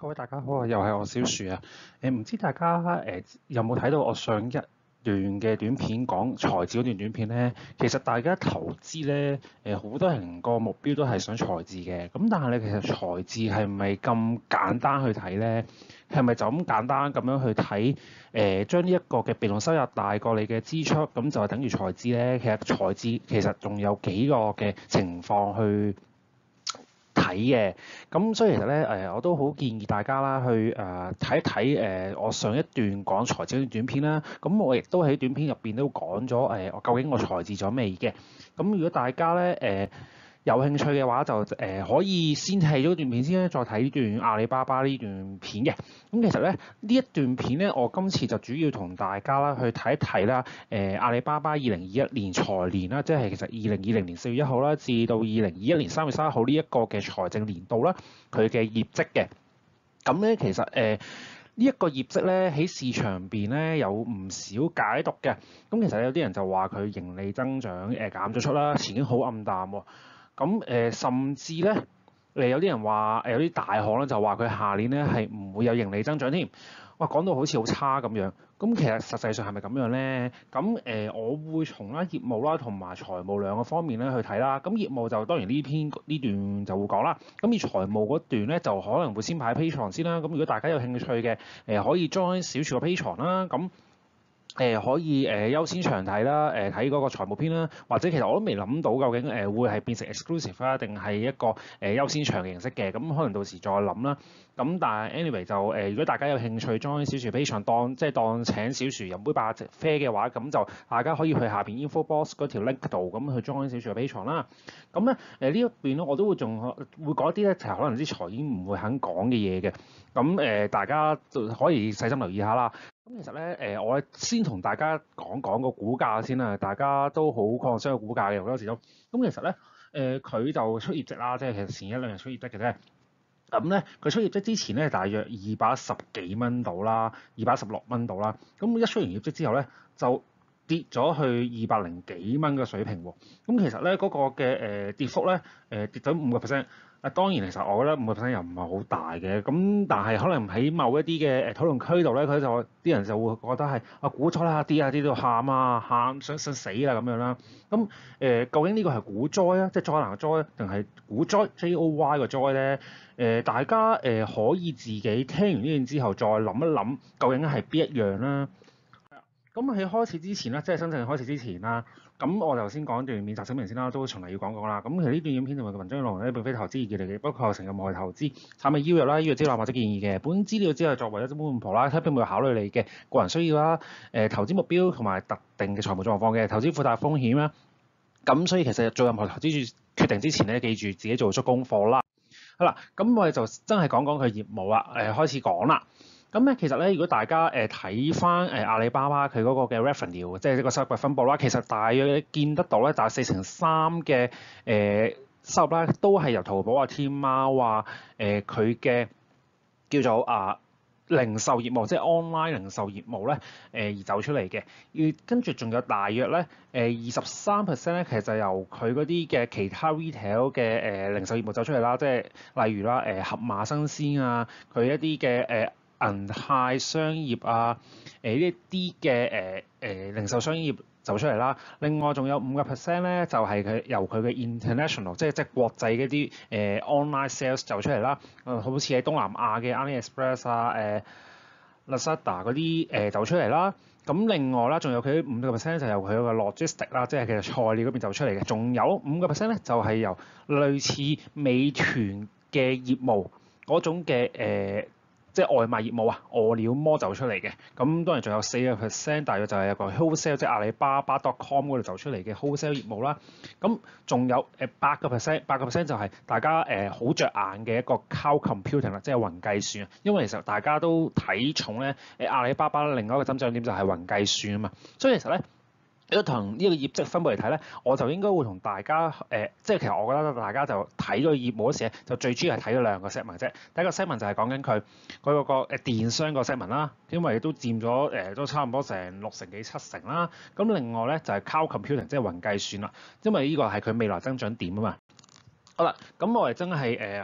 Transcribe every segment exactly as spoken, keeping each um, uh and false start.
各位大家好啊，又係我小樹啊。誒唔知大家誒有冇睇到我上一段嘅短片講財自嗰段短片咧？其實大家投資咧，誒好多人個目標都係想財自嘅。咁但係咧，其實財自係咪咁簡單去睇咧？係咪就咁簡單咁樣去睇？誒將呢一個嘅被動收入大過你嘅支出，咁就係等於財自咧？其實財自其實仲有幾個嘅情況去睇嘅。咁所以其實咧誒，我都好建議大家啦去誒睇一睇誒我上一段講財自嘅短片啦。咁我亦都喺短片入邊都講咗誒，我究竟我財自咗未嘅。咁如果大家咧誒、呃有興趣嘅話，就誒、呃、可以先睇咗段片先咧，再睇呢段阿里巴巴呢段片嘅。咁其實咧呢一段片咧，我今次就主要同大家啦去睇一睇啦。誒、呃、阿里巴巴二零二一年財年啦，即係其實二零二零年四月一號啦，至到二零二一年三月三十一號呢一個嘅財政年度啦，佢嘅業績嘅。咁咧其實誒。呃呢一個業績咧喺市場邊咧有唔少解讀嘅。咁其實有啲人就話佢盈利增長誒、呃、減咗出啦，前景好暗淡喎、哦。咁誒、呃，甚至咧誒有啲人話誒有啲大行咧就話佢下年咧係唔會有盈利增長添。哇，講到好似好差咁樣。咁其實實際上係咪咁樣咧？咁誒、呃，我會從啦業務啦同埋財務兩個方面咧去睇啦。咁業務就當然呢篇呢段就會講啦。咁而財務嗰段咧就可能會先擺喺 Patreon 先啦。咁如果大家有興趣嘅誒、呃，可以 join 小樹個 Patreon 啦。咁誒、呃、可以誒、呃、優先長睇啦，誒睇嗰個財務篇啦，或者其實我都未諗到究竟誒、呃、會係變成 exclusive 啦，定係一個誒、呃、優先長嘅形式嘅，咁可能到時再諗啦。咁但係 anyway 就誒、呃，如果大家有興趣 join 小樹 Patreon 當即係當請小樹飲杯白啡嘅話，咁就大家可以去下邊 info box 嗰條 link 度咁去 join 小樹 Patreon 啦。咁咧誒呢一邊咧，我都會仲會講一啲咧，其實可能啲財已經唔會肯講嘅嘢嘅。咁誒、呃、大家就可以細心留意下啦。咁其實咧，誒我先同大家講講個股價先啦，大家都好抗商嘅股價嘅好多時都。咁其實咧，誒佢就出業績啦，即係其實前一兩日出業績嘅啫。咁咧，佢出業績之前咧，大約二百一十幾蚊到啦，二百一十六蚊到啦。咁一出完業績之後咧，就跌咗去二百零幾蚊嘅水平喎。咁其實咧嗰、那個嘅誒、呃、跌幅咧，誒、呃、跌咗五個 percent。啊，當然其實我覺得五個 percent 又唔係好大嘅，咁但係可能喺某一啲嘅誒討論區度咧，佢就啲人就會覺得係啊估咗啦，跌啊跌到喊啊喊想想死啦咁樣啦。咁誒、呃、究竟呢個係股災啊，即係災難嘅災，定係股災 J O Y 個災咧？誒、呃、大家誒、呃、可以自己聽完呢段之後再諗一諗，究竟係邊一樣啦？咁喺開始之前咧，即係真正開始之前啦，咁我頭先講段免責聲明先啦，都從嚟要講講啦。咁其實呢段影片同埋個文章內容咧，並非投資意見嚟嘅，不過構成任何投資產品邀約啦、邀約招攬或者建議嘅。本資料只係作為一種門婆啦，睇並冇考慮你嘅個人需要啦、誒、呃、投資目標同埋特定嘅財務狀況嘅投資負責風險啦。咁所以其實做任何投資決定之前咧，記住自己做足功課啦。好啦，咁我哋就真係講講佢業務啦。誒、呃、開始講啦。咁咧，其實咧，如果大家誒睇翻誒阿里巴巴佢嗰個嘅 revenue，即係呢個收入嘅分佈啦，其實大約見得到咧，大約四成三嘅誒收入咧，都係由淘寶啊、天貓啊、誒佢嘅叫做啊零售業務，即係 online 零售業務咧，誒、呃、而走出嚟嘅。要跟住仲有大約咧誒二十三 percent 咧，其實就由佢嗰啲嘅其他 retail 嘅誒、呃、零售業務走出嚟啦，即係例如啦誒、呃、盒馬生鮮啊，佢一啲嘅誒。呃銀泰商業啊，誒呢啲嘅誒誒零售商業走出嚟啦。另外仲有五個 percent 咧，就係、是、佢由佢嘅 international，即係即係國際嗰啲誒 online sales 走出嚟啦。誒好似喺東南亞嘅 AliExpress 啊、誒、呃、Lazada 嗰啲誒走出嚟啦。咁另外啦，仲有佢五個 percent 就由佢個 logistic 啦，即係其實菜鳥嗰邊走出嚟嘅。仲有五個 percent 咧，就係、是、由類似美團嘅業務嗰種嘅誒。呃即係外賣業務啊，餓了麼走出嚟嘅。咁當然仲有四個 percent，大約就係有個 wholesale，即係阿里巴巴 .com 嗰度走出嚟嘅 wholesale 業務啦。咁仲有誒八個 percent，八個 percent 就係大家誒好着眼嘅一個 cloud computing 啦，即係雲計算啊。因為其實大家都睇重咧誒阿里巴巴另外一個增長點就係雲計算啊嘛。所以其實咧，如果同呢個業績分佈嚟睇咧，我就應該會同大家誒、呃，即係其實我覺得大家就睇個業務嗰時咧，就最主要係睇咗兩個 segment 啫。第一個 segment 就係講緊佢佢嗰個誒電商個 segment 啦，因為都佔咗誒、呃、都差唔多成六成幾七成啦。咁另外咧就係 cloud computing，即係雲計算啦，因為呢個係佢未來增長點啊嘛。好啦，咁我哋真係誒、呃、開始。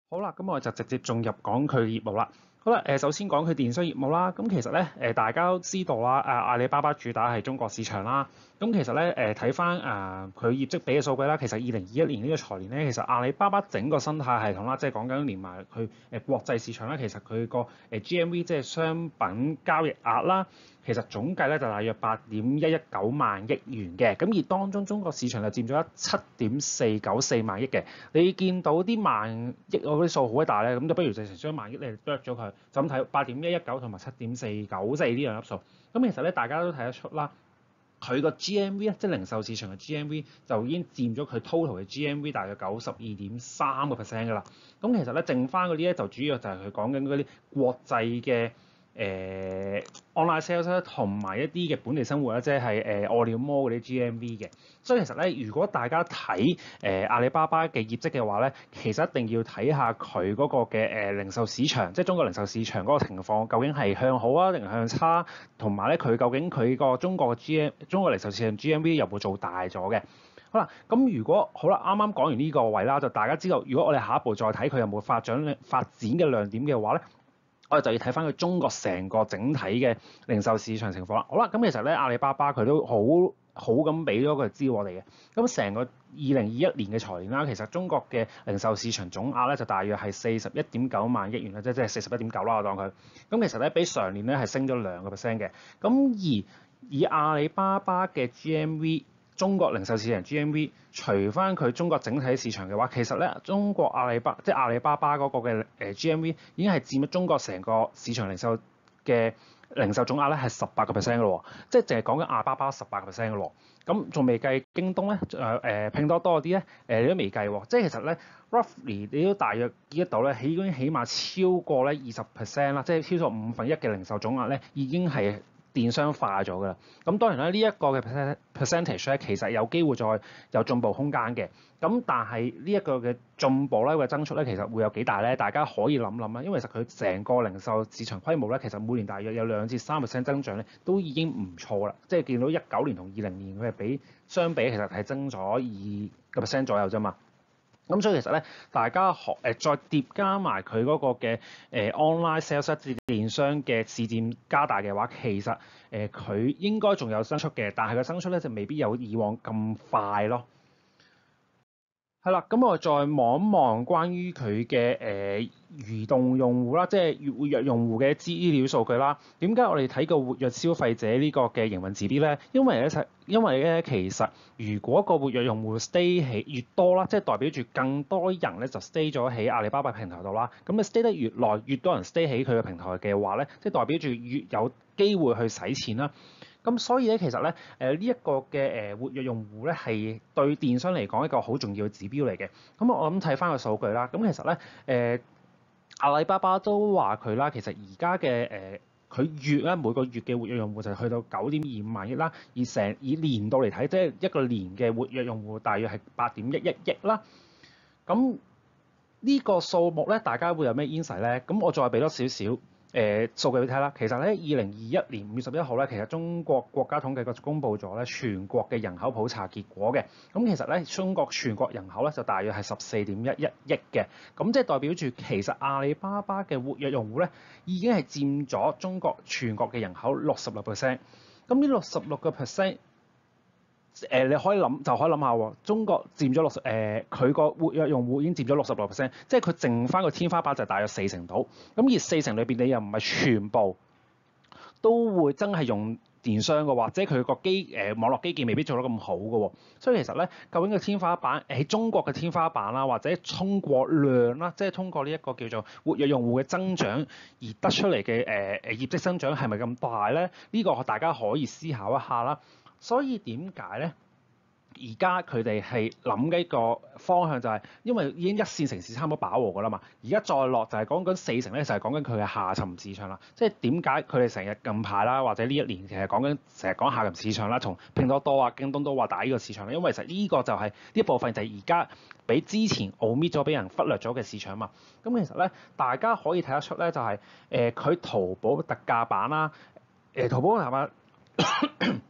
好啦，咁我就直接進入講佢業務啦。好啦，誒首先講佢電商業務啦。咁其實咧，誒大家都知道啦，誒阿里巴巴主打係中國市場啦。咁其實咧，誒睇翻誒佢業績比嘅數據啦，其實二零二一年呢個財年咧，其實阿里巴巴整個生態系統啦，即係講緊連埋佢誒國際市場啦，其實佢個誒 G M V 即係商品交易額啦，其實總計咧就大約八點一一九萬億元嘅。咁而當中中國市場就佔咗七點四九四萬億嘅。你見到啲萬億嗰啲數好鬼大咧，咁就不如直情將萬億你剁咗佢，就咁睇八點一一九同埋七點四九四呢兩粒數。咁其實咧，大家都睇得出啦，佢個 G M V 咧，即係零售市場嘅 G M V 就已經佔咗佢 total 嘅 G M V 大約九十二點三個 percent 㗎啦。咁其實咧，剩翻嗰啲咧就主要就係佢講緊嗰啲國際嘅。誒、呃、online sales 咧，同埋一啲嘅本地生活咧，即係誒餓了麼嗰啲 G M V 嘅。所以其實咧，如果大家睇誒、呃、阿里巴巴嘅業績嘅話咧，其實一定要睇下佢嗰個嘅誒、呃、零售市場，即係中國零售市場嗰個情況，究竟係向好啊定係向差，同埋咧佢究竟佢個中國嘅 G M 中國零售市場 G M V 有冇做大咗嘅？好啦，咁如果好啦，啱啱講完呢個位啦，就大家知道，如果我哋下一步再睇佢有冇發展發展嘅亮點嘅話咧。我哋就要睇翻佢中國成個整體嘅零售市場情況啦。好啦，咁其實咧阿里巴巴佢都好好咁俾咗個資料我哋嘅。咁成個二零二一年嘅財年啦，其實中國嘅零售市場總額咧就大約係四十一點九萬億元啦，即係即係四十一點九啦，我當佢。咁其實咧比上年咧係升咗兩個 percent 嘅。咁而以阿里巴巴嘅 G M V。中國零售市場 G M V 除翻佢中國整體市場嘅話，其實咧中國阿里巴即係阿里巴巴嗰個嘅誒 G M V 已經係佔咗中國成個市場零售嘅零售總額咧係十八個 percent 嘅咯，即係淨係講緊阿里巴巴十八個 percent 嘅咯。咁仲未計京東咧，誒誒拼多多嗰啲咧，誒你都未計喎。即係其實咧 roughly 你都大約見得到咧，起已經起碼超過咧二十 percent 啦，即係超過五分一嘅零售總額咧已經係電商化咗㗎啦，咁當然啦，呢、這、一個嘅 percentage 咧，其實有機會再有進步空間嘅。咁但係呢一個嘅進步咧，或者增速咧，其實會有幾大咧？大家可以諗諗啦，因為其實佢成個零售市場規模咧，其實每年大約有兩至三 percent 增長咧，都已經唔錯啦。即係見到一九年同二零年佢係比相比，其實係增咗二個 percent 左右啫嘛。咁所以其實咧，大家學誒、呃、再疊加埋佢嗰個嘅誒、呃、online sales 電商嘅市佔加大嘅話，其實誒佢、呃、應該仲有增速嘅，但係個增速咧就未必有以往咁快咯。係啦，咁我再望一望關於佢嘅誒移動用戶啦，即係活躍用戶嘅資料數據啦。點解我哋睇個活躍消費者呢個嘅營運指標咧？因為咧，因為咧，其實如果個活躍用戶 stay 起越多啦，即係代表住更多人咧就 stay 咗喺阿里巴巴平台度啦。咁你 stay 得越耐，越多人 stay 喺佢嘅平台嘅話咧，即係代表住越有機會去使錢啦。咁所以咧，其實咧，誒呢一個嘅誒活躍用戶咧，係對電商嚟講一個好重要嘅指標嚟嘅。咁我諗睇翻個數據啦。咁其實咧，誒、呃、阿里巴巴都話佢啦，其實而家嘅誒佢月咧每個月嘅活躍用戶就去到九點二五萬億啦，而成以年度嚟睇，即係一個年嘅活躍用戶大約係八點一一億啦。咁呢個數目咧，大家會有咩 insight 咧？咁我再俾多少少。誒數據俾睇啦，其實咧，二零二一年五月十一號咧，其實中國國家統計局公布咗咧全國嘅人口普查結果嘅。咁其實咧，中國全國人口咧就大約係十四點一一億嘅。咁即係代表住其實阿里巴巴嘅活躍用戶咧已經係佔咗中國全國嘅人口六十六 percent。咁呢六十六個 percent。誒、呃、你可以諗就可以諗下喎，中國佔咗六十誒，佢個活躍用戶已經佔咗六十六 percent，即係佢剩翻個天花板就係大約四成度。咁而四成裏邊你又唔係全部都會真係用電商嘅，或者佢個基誒、呃、網絡基建未必做得咁好嘅喎。所以其實咧，究竟個天花板喺中國嘅天花板啦，或者通過量啦，即係通過呢一個叫做活躍用戶嘅增長而得出嚟嘅誒誒業績增長係咪咁大咧？呢、這個大家可以思考一下啦。所以點解咧？而家佢哋係諗嘅一個方向就係，因為已經一線城市差唔多飽和㗎啦嘛。而家再落就係講緊四成咧，就係講緊佢嘅下沉市場啦。即係點解佢哋成日近排啦，或者呢一年其實講緊成日講下沉市場啦，從拼多多啊、京東都話打呢個市場啦。因為其實呢個就係呢一部分就係而家比之前 omit 咗、俾人忽略咗嘅市場嘛。咁其實咧，大家可以睇得出咧，就係誒佢淘寶特價版啦，誒、呃、淘寶特價版。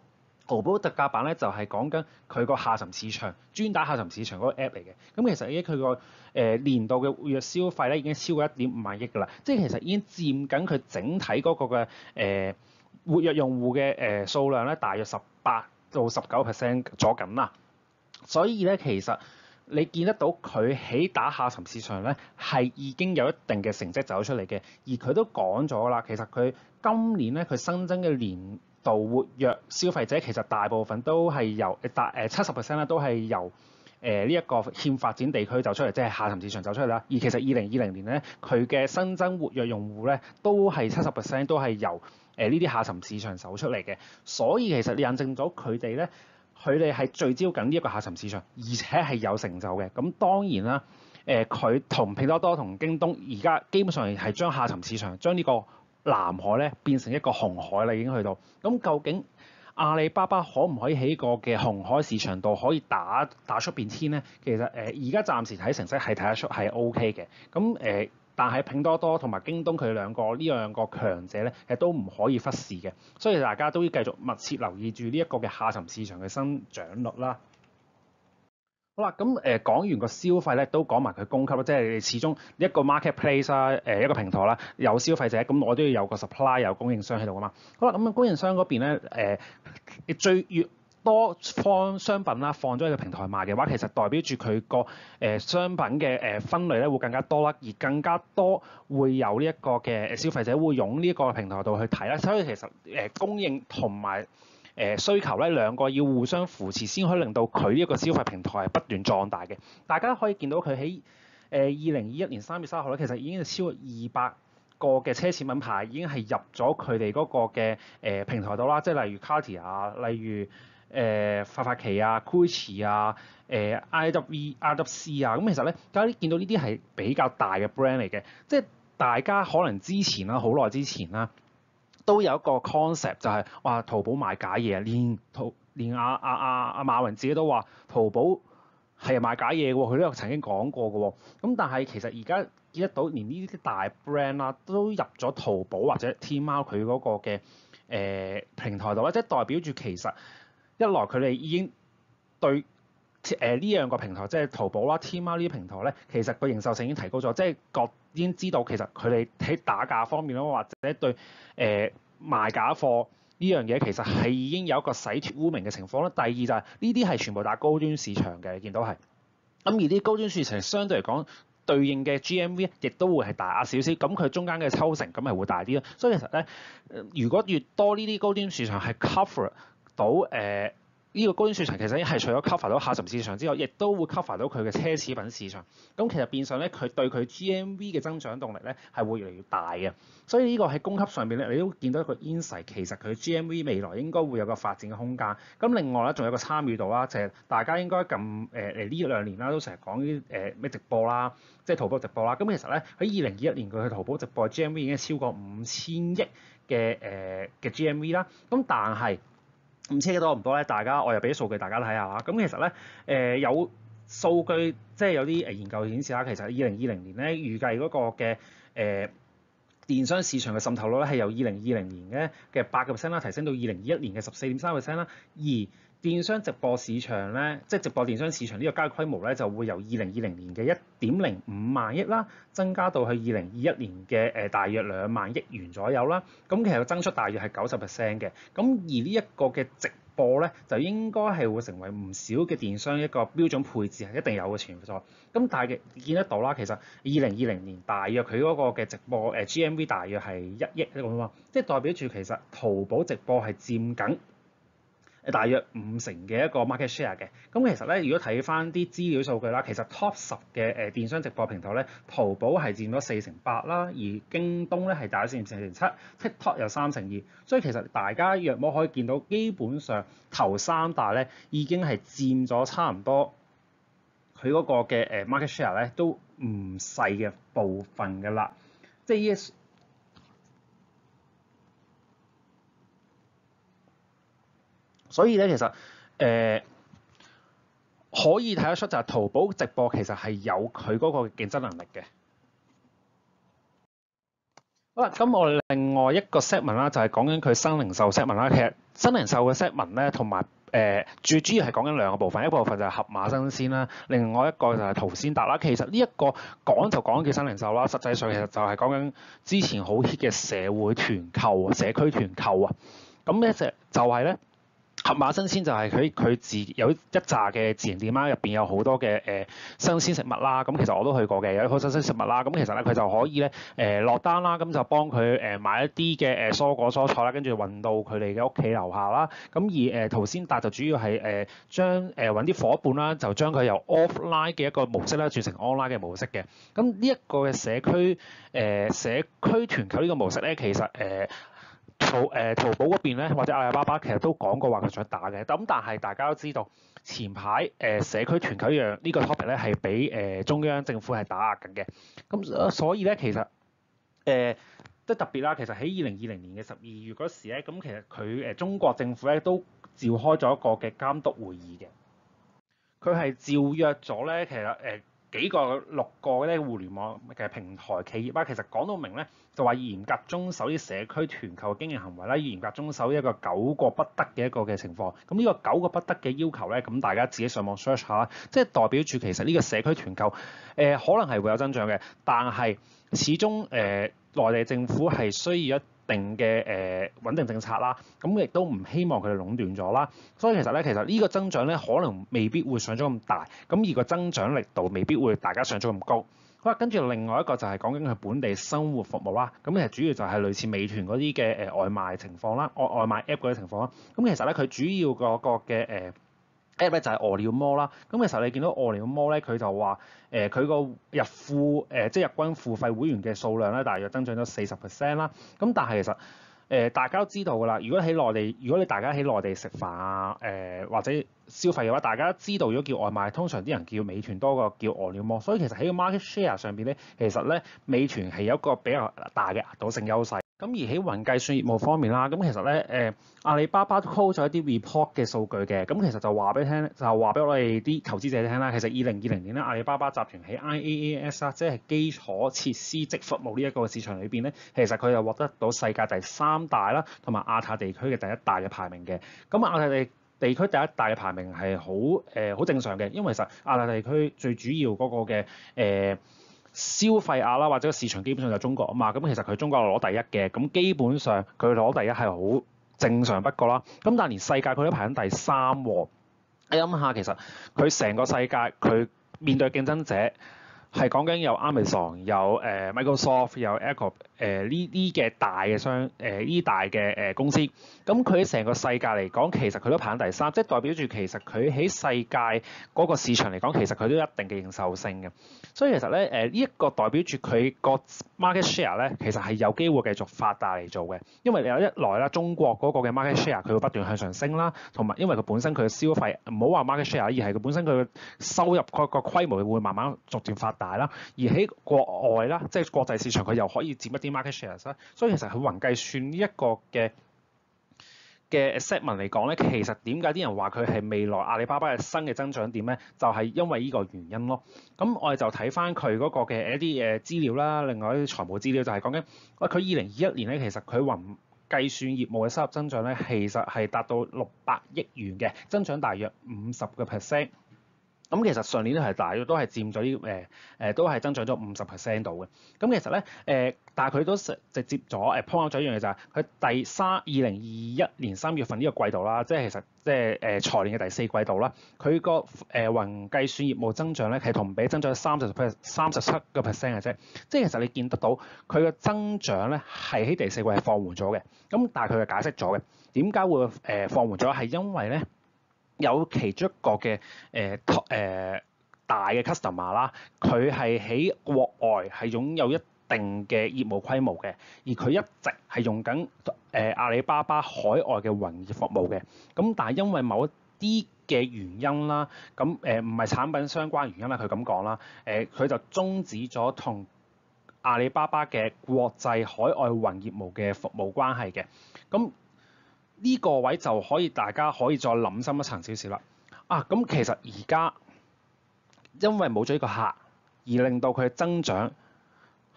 淘寶特價版咧就係講緊佢個下沉市場，專打下沉市場嗰個 app 嚟嘅。咁其實已經佢個誒年度嘅活躍消費咧已經超過一點五萬億㗎啦，即係其實已經佔緊佢整體嗰個嘅誒、呃、活躍用戶嘅誒數量咧，大約十八到十九 percent 咗緊啦。所以咧，其實你見得到佢喺打下沉市場咧，係已經有一定嘅成績走出嚟嘅。而佢都講咗啦，其實佢今年咧佢新增嘅年度活躍消費者，其實大部分都係由誒大誒七十 percent 啦，都係由誒呢一個欠發展地區走出嚟，即係下沉市場走出嚟啦。而其實二零二零年咧，佢嘅新增活躍用戶咧，都係七十 percent 都係由誒呢啲下沉市場走出嚟嘅。所以其實你引證咗佢哋咧。佢哋係聚焦緊呢一個下沉市場，而且係有成就嘅。咁當然啦，誒佢同拼多多同京東而家基本上係將下沉市場將呢個藍海咧變成一個紅海啦，已經去到。咁究竟阿里巴巴可唔可以喺個嘅紅海市場度可以打打出變天咧？其實誒而家暫時睇成績係睇得出係 O K 嘅。咁誒。呃但係拼多多同埋京東佢兩個呢兩個強者咧，其實都唔可以忽視嘅，所以大家都要繼續密切留意住呢一個嘅下沉市場嘅增長率啦。好啦，咁誒講完個消費咧，都講埋佢供給咯，即係你始終一個 marketplace 啦，誒一個平台啦，有消費者，咁我都要有個 supply 有供應商喺度噶嘛。好啦，咁啊供應商嗰邊咧，誒最越多放商品啦，放咗喺個平台賣嘅話，其實代表住佢個誒商品嘅誒分類咧會更加多啦，而更加多會有呢一個嘅消費者會用呢一個平台度去睇啦。所以其實誒供應同埋誒需求咧兩個要互相扶持，先可以令到佢呢一個消費平台係不斷壯大嘅。大家可以見到佢喺誒二零二一年三月三號咧，其實已經係超過二百個嘅奢侈品牌已經係入咗佢哋嗰個嘅誒平台度啦，即係例如 Cartier 啊，例如誒法髮奇啊、Gucci 啊、誒 I W R W C 啊，咁其實咧，大家見到呢啲係比較大嘅 brand 嚟嘅，即係大家可能之前啦，好耐之前啦，都有一個 concept 就係話淘寶賣假嘢，連淘連阿阿阿阿馬雲自己都話淘寶係賣假嘢嘅喎，佢都有曾經講過嘅喎。咁但係其實而家見得到，連呢啲大 brand 啦都入咗淘寶或者天貓佢嗰個嘅誒、呃、平台度啦，即係代表住其實。一來佢哋已經對誒呢兩個平台，即係淘寶啦、天貓呢啲平台咧，其實個認受性已經提高咗，即係覺已經知道其實佢哋喺打價方面咯，或者對誒、呃、賣假貨呢樣嘢其實係已經有一個洗脫污名嘅情況啦。第二就係呢啲係全部打高端市場嘅，你見到係咁，而啲高端市場相對嚟講對應嘅 G M V 亦都會係大少少，咁佢中間嘅抽成咁係會大啲咯。所以其實咧，如果越多呢啲高端市場係 cover到誒呢、呃這個高端市場，其實係除咗 cover 到下沉市場之外，亦都會 cover 到佢嘅奢侈品市場。咁其實變相咧，佢對佢 G M V 嘅增長動力咧係會越嚟越大嘅。所以呢個喺供給上邊咧，你都見到一個 insight，其實佢 G M V 未來應該會有個發展嘅空間。咁另外咧，仲有個參與度啦，就係、是、大家應該咁誒誒呢兩年啦，都成日講啲誒咩直播啦，即係淘寶直播啦。咁其實咧喺二零二一年佢去淘寶直播嘅 G M V 已經超過五千億嘅誒嘅 G M V 啦。咁但係五千幾多唔多咧？大家我又俾啲數據大家睇下啦。咁其實咧，誒、呃、有數據即係有啲誒研究顯示啦，其實二零二零年咧預計嗰個嘅誒、呃、電商市場嘅滲透率咧係由二零二零年嘅嘅八個 percent 啦，提升到二零二一年嘅十四點三個 percent 啦。而電商直播市場咧，即係直播電商市場呢個交易規模咧，就會由二零二零年嘅一點零五萬億啦，增加到去二零二一年嘅誒大約兩萬億元左右啦。咁其實個增速大約係九十 percent 嘅。咁而呢一個嘅直播咧，就應該係會成為唔少嘅電商一個標準配置，係一定有嘅存在。咁但係見得到啦，其實二零二零年大約佢嗰個嘅直播誒 G M V 大約係一億咁啊，即係代表住其實淘寶直播係佔緊大約五成嘅一個 market share 嘅。咁其實咧，如果睇翻啲資料數據啦，其實 top 十嘅誒電商直播平台咧，淘寶係佔咗四成八啦，而京東咧係大約佔四成七 ，TikTok 有三成二。所以其實大家若果可以見到，基本上頭三大咧已經係佔咗差唔多佢嗰個嘅誒 market share 咧都唔細嘅部分㗎啦，即係呢。所以咧，其實誒、呃、可以睇得出就係淘寶直播其實係有佢嗰個競爭能力嘅。 好啦，咁我另外一個 segment 啦，就係講緊佢新零售 segment 啦。其實新零售嘅 segment 咧，同埋誒最主要係講緊兩個部分，一部分就係盒馬新鮮啦，另外一個就係淘鮮達啦。其實呢一個講就講叫新零售啦，實際上其實就係講緊之前好 hit 嘅社會團購、社區團購啊。咁咧就就係咧。盒馬新鮮就係佢佢自有一紮嘅自營店啦，入邊有好多嘅誒、呃、新鮮食物啦。咁其實我都去過嘅，有好多新鮮食物啦。咁其實咧佢就可以咧誒落單啦，咁就幫佢誒買一啲嘅誒蔬果蔬菜啦，跟住運到佢哋嘅屋企樓下啦。咁而誒淘鮮達就主要係誒將誒揾啲伙伴啦，就將佢由 offline 嘅一個模式啦轉成 online 嘅模式嘅。咁呢一個嘅社區誒、呃、社區團購呢個模式咧，其實誒。呃淘誒淘寶嗰邊咧，或者阿里巴巴其實都講過話佢想打嘅，咁但係大家都知道前排誒、呃、社區團購一樣呢個 topic 咧係俾誒中央政府係打壓緊嘅，咁所以咧其實誒都、呃、特別啦，其實喺二零二零年嘅十二月嗰時咧，咁其實佢誒、呃、中國政府咧都召開咗一個嘅監督會議嘅，佢係召約咗咧，其實誒。呃幾個六個咧互聯網嘅平台企業啦，其實講到明咧，就話嚴格遵守啲社區團購經營行為啦，要嚴格遵守一個九個不得嘅一個嘅情況。咁呢個九個不得嘅要求咧，咁大家自己上網 search 下啦，即係代表住其實呢個社區團購誒、呃、可能係會有增長嘅，但係始終誒、呃、內地政府係需要一定嘅誒穩定政策啦，咁亦都唔希望佢哋壟斷咗啦，所以其實咧，其實呢個增長咧可能未必會上咗咁大，咁而個增長力度未必會大家上咗咁高。好啦，跟住另外一個就係講緊佢本地生活服務啦，咁其實主要就係類似美團嗰啲嘅誒外賣情況啦，外外賣 app 嗰啲情況啦，咁其實咧佢主要嗰個嘅誒。呃 app 咧就係餓了麼啦，咁其實你見到餓了麼咧，佢就話誒佢個日付誒、呃、即係日均付費會員嘅數量咧，大約增長咗四十 percent 啦。咁但係其實誒、呃、大家都知道㗎啦，如果喺內地，如果你大家喺內地食飯啊誒、呃、或者消費嘅話，大家知道如果叫外賣，通常啲人叫美團多過叫餓了麼，所以其實喺個 market share 上邊咧，其實咧美團係有一個比較大嘅壓倒性優勢。咁而喺雲計算業務方面啦，咁其實咧誒、呃、阿里巴巴都 call 咗一啲 report 嘅數據嘅，咁其實就話俾你聽，就話俾我哋啲投資者聽啦。其實二零二零年咧，阿里巴巴集團喺 I A A S 啦，即係基礎設施即服務呢一個市場裏邊咧，其實佢又獲得到世界第三大啦，同埋亞太地區嘅第一大嘅排名嘅。咁亞太地地區第一大嘅排名係好誒好正常嘅，因為其實亞太地區最主要嗰個嘅誒。呃消費額啦，或者市場基本上就中國啊嘛，咁其實佢中國攞第一嘅，咁基本上佢攞第一係好正常不過啦。咁但係連世界佢都排緊第三喎。你諗下，其實佢成個世界佢面對競爭者係講緊有 Amazon、有誒 Microsoft、有 Apple 誒呢啲嘅大嘅商誒呢啲大嘅誒公司，咁佢喺成個世界嚟講，其實佢都排緊第三，即係代表住其實佢喺世界嗰個市場嚟講，其實佢都有一定嘅認受性嘅。所以其實咧，誒呢一個代表住佢個 market share 咧，其實係有機會繼續發大嚟做嘅。因為有一來啦，中國嗰個嘅 market share 佢會不斷向上升啦，同埋因為佢本身佢嘅消費唔好話 market share，而係佢本身佢嘅收入個個規模會慢慢逐漸發大啦。而喺國外啦，即係國際市場，佢又可以佔一啲 market share 啦。所以其實佢雲計算呢一個嘅嘅 segment 嚟講咧，其實點解啲人話佢係未來阿里巴巴嘅新嘅增長點咧？就係、是、因為呢個原因咯。咁我哋就睇翻佢嗰個嘅一啲誒資料啦，另外一啲財務資料就係講緊，喂佢二零二一年咧，其實佢雲計算業務嘅收入增長咧，其實係達到六百億元嘅，增長大約五十個 percent。咁其實上年都係大約都係佔咗啲誒誒，都係增長咗五十 percent 度嘅。咁其實咧誒、呃，但係佢都直接咗誒 point out 咗一樣嘢就係佢第三二零二一年三月份呢個季度啦，即係其實即係誒財年嘅第四季度啦，佢個誒雲計算業務增長咧係同比增長三十 percent 三十七個 percent 嘅啫。即係其實你見得到佢嘅增長咧係喺第四季係放緩咗嘅。咁但係佢係解釋咗嘅，點解會誒放緩咗？係因為咧，有其中一個嘅誒誒大嘅 customer 啦，佢係喺國外係擁有一定嘅業務規模嘅，而佢一直係用緊誒、呃、阿里巴巴海外嘅雲業服務嘅。咁但係因為某一啲嘅原因啦，咁誒唔係產品相關原因啦，佢咁講啦，誒、呃、佢就終止咗同阿里巴巴嘅國際海外雲業務嘅服務關係嘅。咁呢個位就可以大家可以再諗深一層少少啦。啊，咁其實而家因為冇咗呢個客，而令到佢嘅增長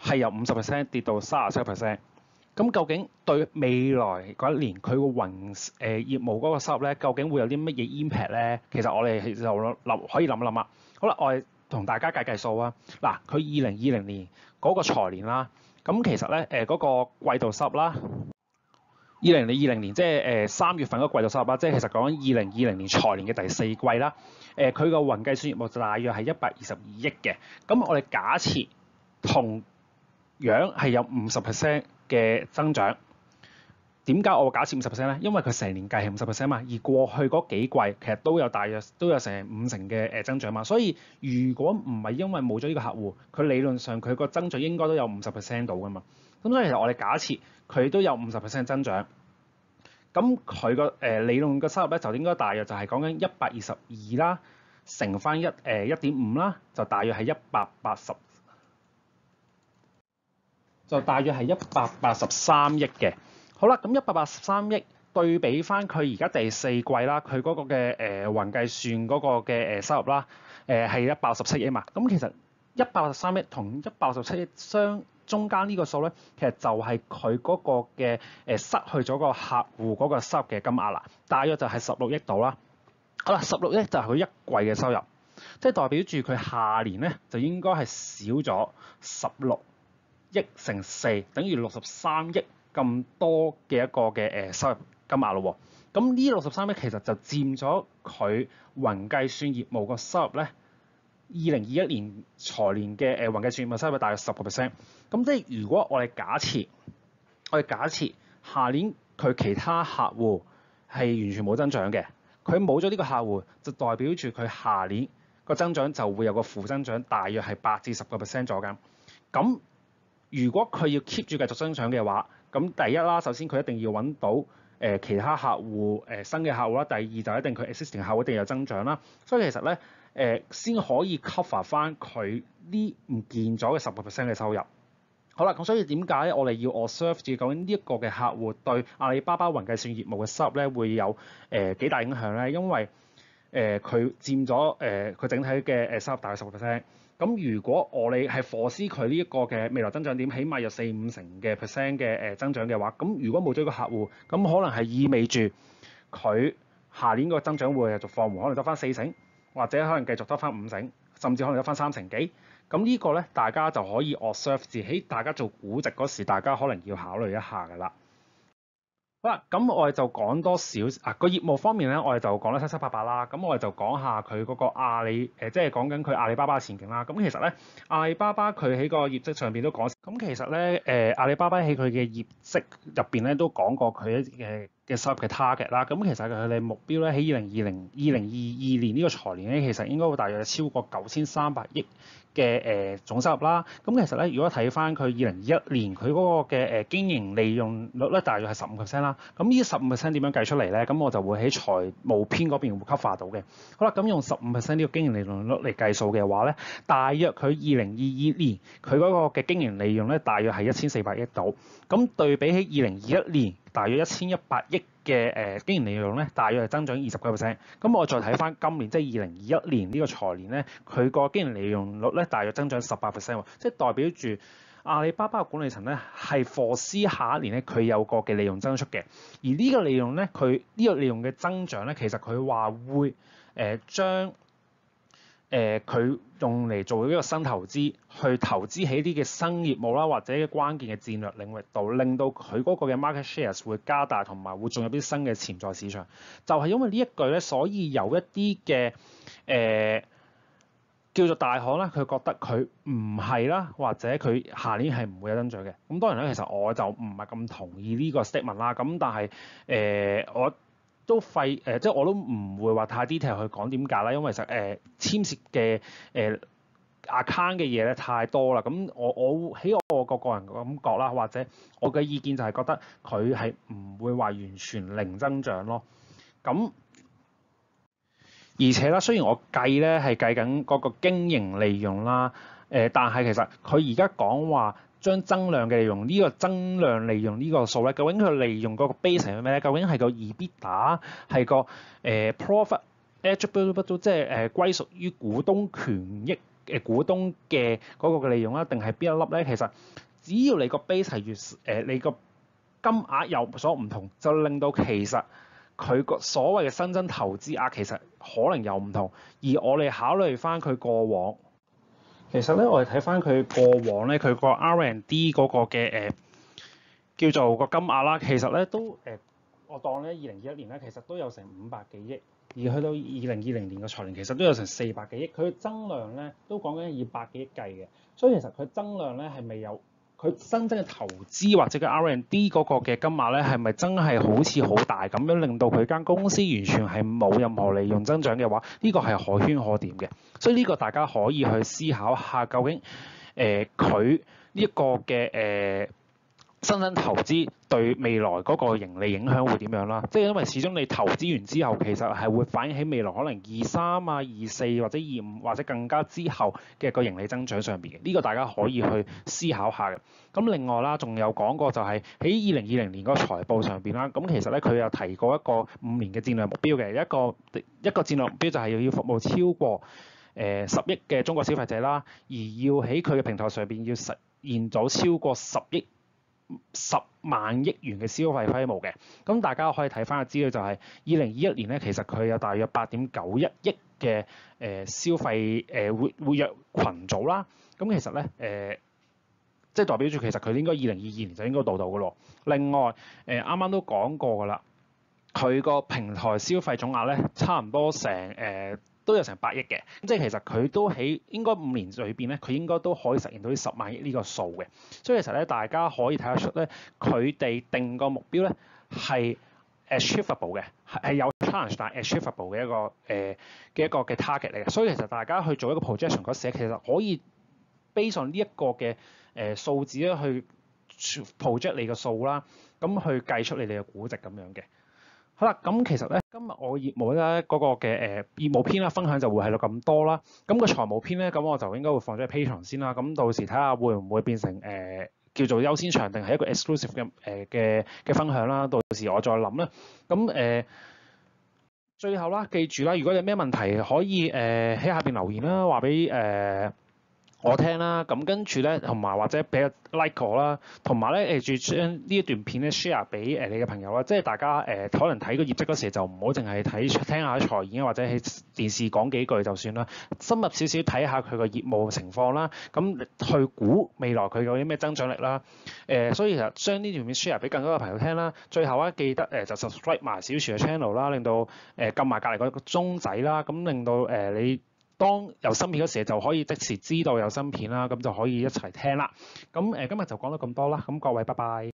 係由五十 percent 跌到三十七個 percent。咁究竟對未來嗰一年佢個雲誒業務嗰個收入咧，究竟會有啲乜嘢 impact 咧？其實我哋就諗可以諗一諗啊。好啦，我哋同大家計計數啊。嗱，佢二零二零年嗰個財年啦，咁其實咧誒嗰個季度收入啦，二零二零年即係誒三月份嗰個季度收入啦，即係其實講緊二零二零年財年嘅第四季啦。誒佢個雲計算業務就大約係一百二十二億嘅。咁我哋假設同樣係有五十 percent 嘅增長。點解我假設五十 percent 咧？因為佢成年計係五十 percent 嘛，而過去嗰幾季其實都有大約都有成五成嘅誒增長嘛。所以如果唔係因為冇咗呢個客戶，佢理論上佢個增長應該都有五十 percent 到㗎嘛。咁所以其實我哋假設佢都有五十 percent 增長，咁佢個誒理論嘅收入咧就應該大約就係講緊一百二十二啦，乘翻一誒一點五啦，就大約係一百八十，就大約係一百八十三億嘅。好啦，咁一百八十三億對比翻佢而家第四季啦，佢嗰個嘅誒雲計算嗰個嘅誒收入啦，誒係一百六十七億嘛。咁其實一百八十三億同一百六十七億相中間呢個數咧，其實就係佢嗰個嘅誒失去咗個客戶嗰個收入嘅金額啦，大約就係十六億度啦。好啦，十六億就係佢一季嘅收入，即係代表住佢下年咧就應該係少咗十六億乘四，等於六十三億咁多嘅一個嘅誒收入金額咯喎。咁呢六十三億其實就佔咗佢雲計算業務個收入咧，二零二一年財年嘅誒雲計算業務收入大約十個 percent。咁即係如果我哋假設，我哋假設下年佢其他客戶係完全冇增長嘅，佢冇咗呢個客戶，就代表住佢下年個增長就會有個負增長，大約係八至十個 percent 左右。咁如果佢要 keep 住繼續增長嘅話，咁第一啦，首先佢一定要揾到誒、呃、其他客戶誒、呃、新嘅客戶啦。第二就一定佢 existing 客戶一定有增長啦。所以其實咧誒先可以 cover 翻佢呢唔見咗嘅十個 percent 嘅收入。好啦，咁所以點解我哋要 observe 住究竟呢一個嘅客戶對阿里巴巴雲計算業務嘅收入咧會有誒幾、呃、大影響咧？因為誒佢、呃、佔咗誒佢整體嘅誒收入大概十個 percent。咁如果我哋係 foresee 佢呢一個嘅未來增長點，起碼有四五成嘅 percent 嘅誒增長嘅話，咁如果冇咗個客戶，咁可能係意味住佢下年個增長會繼續放緩，可能得翻四成，或者可能繼續得翻五成，甚至可能得翻三成幾。咁呢個咧，大家就可以 observe 住喺大家做估值嗰時，大家可能要考慮一下㗎啦。好啦，咁我哋就講多少啊個業務方面咧，我哋就講得七七八八啦。咁我哋就講下佢嗰個阿里誒，即係講緊佢阿里巴巴前景啦。咁其實咧，阿里巴巴佢喺個業績上邊都講，咁其實咧誒，阿里巴巴喺佢嘅業績入邊咧都講過佢嘅嘅收入嘅 target 啦。咁其實佢哋目標咧喺二零二零二零二二年呢個財年咧，其實應該會大約超過九千三百億嘅誒總收入啦。咁其實咧，如果睇翻佢二零二一年佢嗰個嘅誒經營利潤率咧，大約係十五 percent 啦。咁呢十五 percent 點樣計出嚟咧？咁我就會喺財務篇嗰邊會 cover 到嘅。好啦，咁用十五 percent 呢個經營利潤率嚟計數嘅話咧，大約佢二零二二年佢嗰個嘅經營利潤咧，大約係一千四百億度。咁對比起二零二一年大約一千一百億嘅誒經營利潤咧，大約係增長二十個 percent。咁我再睇翻今年，即係二零二一年呢個財年咧，佢個經營利潤率咧，大約增長十八 percent，即係代表住阿里巴巴嘅管理層咧係 foresee 下一年咧佢有個嘅利潤增速嘅。而呢個利潤咧，佢呢個利潤嘅增長咧，其實佢話會誒將誒佢用嚟做一個新投資，去投資喺啲嘅新業務啦，或者關鍵嘅戰略領域度，令到佢嗰個嘅 market shares 會加大，同埋會進入啲新嘅潛在市場。就係因為呢一句咧，所以有一啲嘅誒叫做大行啦，佢覺得佢唔係啦，或者佢下年係唔會有增長嘅。咁當然咧，其實我就唔係咁同意呢個 statement 啦。咁但係誒、呃、我都費誒、呃，即係我都唔會話太 detail 去講點解啦，因為其實誒牽涉嘅誒 account 嘅嘢咧太多啦。咁我我喺我個個人感覺啦，或者我嘅意見就係覺得佢係唔會話完全零增長咯。咁而且啦，雖然我計咧係計緊嗰個經營利潤啦，誒、呃，但係其實佢而家講話將增量嘅利潤呢、這個增量利潤呢個數咧，究竟佢利用嗰個 base 係咩咧？究竟係個 EBITDA 係個誒 profit attributable 即係誒歸屬於股東權益誒股東嘅嗰個嘅利潤啦，定係邊一粒咧？其實只要你個 base 係越誒、呃，你個金額有所唔同，就令到其實佢個所謂嘅新增投資額其實可能有唔同。而我哋考慮翻佢過往，其實咧我哋睇翻佢過往咧，佢個 R and D 嗰個嘅誒、呃、叫做個金額啦，其實咧都誒、呃，我當咧二零二一年咧，其實都有成五百幾億。而去到二零二零年嘅財年，其實都有成四百幾億，佢增量咧都講緊以百幾億計嘅，所以其實佢增量咧係未有佢新增嘅投資或者嘅 R and D 嗰個嘅金額咧，係咪真係好似好大咁樣，令到佢間公司完全係冇任何利潤增長嘅話，呢、這個係可圈可點嘅，所以呢個大家可以去思考下，究竟誒佢呢一個嘅誒。呃新增投資對未來嗰個盈利影響會點樣啦？即係因為始終你投資完之後，其實係會反映喺未來可能二三啊、二四或者二五或者更加之後嘅個盈利增長上邊嘅。呢個大家可以去思考下嘅。咁另外啦，仲有講過就係喺二零二零年嗰個財報上邊啦。咁其實咧佢有提過一個五年嘅戰略目標嘅，一個一個戰略目標就係要服務超過誒十億嘅中國消費者啦，而要喺佢嘅平台上邊要實現咗超過十億。十萬億元嘅消費規模嘅，咁大家可以睇翻個資料就係二零二一年咧，其實佢有大約八點九一億嘅誒消費誒活活躍群組啦，咁其實咧誒、呃、即係代表住其實佢應該二零二二年就應該到到嘅咯。另外誒啱啱都講過㗎啦，佢個平台消費總額咧差唔多成誒。呃都有成百億嘅，即係其實佢都喺應該五年裏邊咧，佢應該都可以實現到啲十萬億呢個數嘅。所以其實咧，大家可以睇得出咧，佢哋定個目標咧係 achievable 嘅，係有 challenge 但係 achievable 嘅一個誒嘅、呃、一個嘅 target 嚟嘅。所以其實大家去做一個 projection 嗰時，其實可以 base on呢一個嘅誒數字咧去 project 你個數啦，咁去計出你哋嘅估值咁樣嘅。好啦，咁其實咧，今日我業務咧嗰個嘅誒業務篇啦，分享就會係到咁多啦。咁個財務篇咧，咁我就應該會放咗喺 Patreon 先啦。咁到時睇下會唔會變成誒、呃、叫做優先場，定係一個 exclusive 嘅誒嘅嘅分享啦。到時我再諗啦。咁誒、呃、最後啦，記住啦，如果有咩問題可以誒喺、呃、下邊留言啦，話俾誒我聽啦，咁跟住咧，同埋或者俾個 like 我啦，同埋咧誒，仲將呢一段片咧 share 俾誒你嘅朋友啦，即係大家誒、呃、可能睇個業績嗰時就唔好淨係睇聽下財演或者喺電視講幾句就算啦，深入少少睇下佢個業務情況啦，咁去估未來佢有啲咩增長力啦，誒、呃，所以其實將呢段片 share 俾更多嘅朋友聽啦，最後咧記得誒就 subscribe 埋小廚嘅 channel 啦，令到誒撳埋隔離嗰個鐘仔啦，咁令到誒、呃、你。當有新片嗰時就可以即時知道有新片啦，咁就可以一齊聽啦。咁誒今日就講到咁多啦，咁各位拜拜。